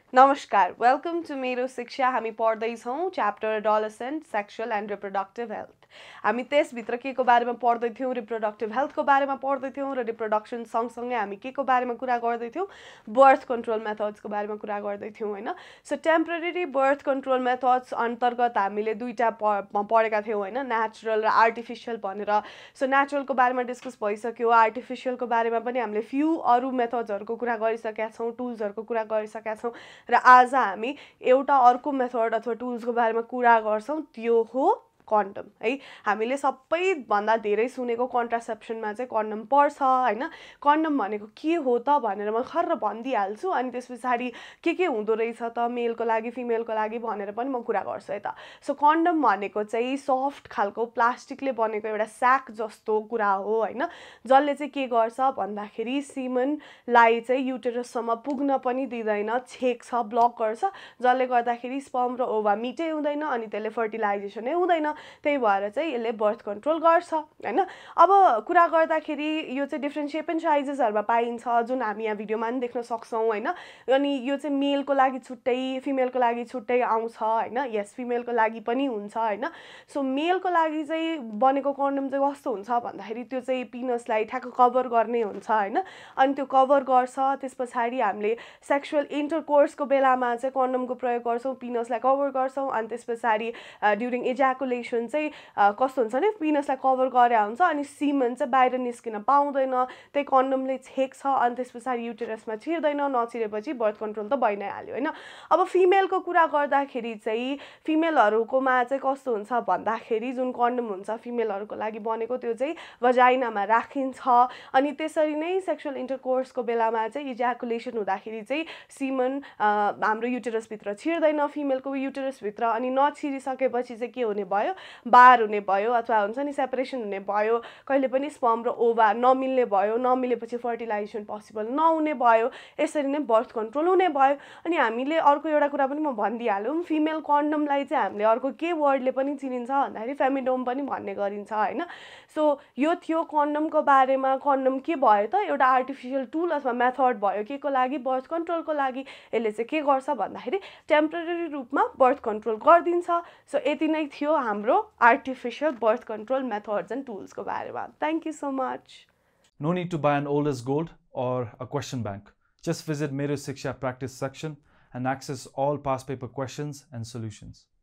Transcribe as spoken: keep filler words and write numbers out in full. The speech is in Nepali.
नमस्कार, वेलकम टु मेरो शिक्षा। हामी पढ्दैछौँ chapter adolescent sexual and reproductive health. हामी त्यसभित्र के को बारेमा पढ्दैथ्यौँ, रिप्रोडक्टिभ हेल्थको बारेमा पढ्दैथ्यौँ र रिप्रोडक्सन सँगसँगै हामी के को बारेमा कुरा गर्दैथ्यौँ, बर्थ कन्ट्रोल मेथड्सको बारेमा कुरा गर्दैथ्यौँ होइन। So temporary birth control methods अन्तर्गत हामीले दुईवटा प पढेका थियौँ होइन, नेचुरल र आर्टिफिसियल भनेर। सो नेचुरलको बारेमा डिस्कस भइसक्यो, आर्टिफिसियलको बारेमा पनि हामीले फ्यु अरू मेथड्सहरूको कुरा गरिसकेका छौँ, टुल्सहरूको कुरा गरिसकेका छौँ र आज हामी एउटा अर्को मेथड अथवा टुल्सको बारेमा कुरा गर्छौँ, त्यो हो कन्डम है। हामीले सबैभन्दा धेरै सुनेको कन्ट्रासेप्सनमा चाहिँ कन्डम पर्छ होइन। कन्डम भनेको के हो त भनेर म खर्र भनिदिइहाल्छु, अनि त्यस पछाडि के के हुँदो रहेछ त मेलको लागि फिमेलको लागि भनेर पनि म कुरा गर्छु है त। सो कन्डम भनेको चाहिँ सफ्ट खालको प्लास्टिकले बनेको एउटा स्याक जस्तो कुरा हो होइन, जसले चाहिँ के गर्छ भन्दाखेरि सिमनलाई चाहिँ युटेरससम्म पुग्न पनि दिँदैन, छेक्छ, ब्लक गर्छ, जसले गर्दाखेरि स्पर्म र ओभा मिटै हुँदैन अनि त्यसले फर्टिलाइजेसनै हुँदैन। त्यही भएर चाहिँ यसले बर्थ कन्ट्रोल गर्छ होइन। अब कुरा गर्दाखेरि यो चाहिँ डिफ्रेन्ट सेप एन्ड साइजेसहरूमा पाइन्छ, जुन हामी यहाँ भिडियोमा पनि देख्न सक्छौँ होइन। अनि यो चाहिँ मेलको लागि छुट्टै फिमेलको लागि छुट्टै आउँछ होइन। यस, फिमेलको लागि पनि हुन्छ होइन। सो मेलको लागि चाहिँ बनेको कन्डम चाहिँ कस्तो हुन्छ भन्दाखेरि त्यो चाहिँ पिनसलाई ठ्याक्क कभर गर्ने हुन्छ होइन। अनि त्यो कभर गर्छ, त्यस पछाडि हामीले सेक्सुअल इन्टरकोर्सको बेलामा चाहिँ कन्डमको प्रयोग गर्छौँ, पिनसलाई कभर गर्छौँ। अनि त्यस पछाडि ड्युरिङ इज्याकुलेसन चाहिँ कस्तो हुन्छ भने पिनसलाई कभर गरे हुन्छ अनि सिमन चाहिँ बाहिर निस्किन पाउँदैन, त्यही कन्डमले छेक्छ अनि त्यस पछाडि युटेरसमा छिर्दैन, नछिरेपछि बर्थ कन्ट्रोल त भइ नै हाल्यो होइन। अब फिमेलको कुरा गर्दाखेरि चाहिँ फिमेलहरूकोमा चाहिँ कस्तो हुन्छ भन्दाखेरि जुन कन्डम हुन्छ फिमेलहरूको लागि बनेको त्यो चाहिँ भजाइनामा राखिन्छ, अनि त्यसरी नै सेक्सुअल इन्टरकोर्सको बेलामा चाहिँ इज्याकुलेसन हुँदाखेरि चाहिँ सिमन हाम्रो युटेरसभित्र छिर्दैन, फिमेलको युटेरसभित्र, अनि नछिरिसकेपछि चाहिँ के हुने भयो, बार हुने भयो अथवा हुन्छ नि सेपरेसन हुने भयो, कहिले पनि स्पर्म र ओभा नमिल्ने भयो, नमिलेपछि फर्टिलाइजेसन पोसिबल नहुने भयो, यसरी नै बर्थ कन्ट्रोल हुने भयो। अनि हामीले अर्को एउटा कुरा पनि म भनिदिइहालौँ, फिमेल कन्डमलाई चाहिँ हामीले अर्को के वर्डले पनि चिनिन्छ भन्दाखेरि फेमिडोम पनि भन्ने गरिन्छ होइन। सो यो थियो कन्डमको बारेमा। कन्डम के भयो त, एउटा आर्टिफिसियल टुल अथवा मेथड भयो के को लागि, बर्थ कन्ट्रोलको लागि। यसले चाहिँ के गर्छ भन्दाखेरि टेम्पररी रूपमा बर्थ कन्ट्रोल गरिदिन्छ। सो यति नै थियो हाम्रो artificial birth control methods and टुल्सको बारेमा। Thank you so much. No need to buy an old as gold or a question bank. Just visit MeroSiksha practice section and access all past paper questions and solutions.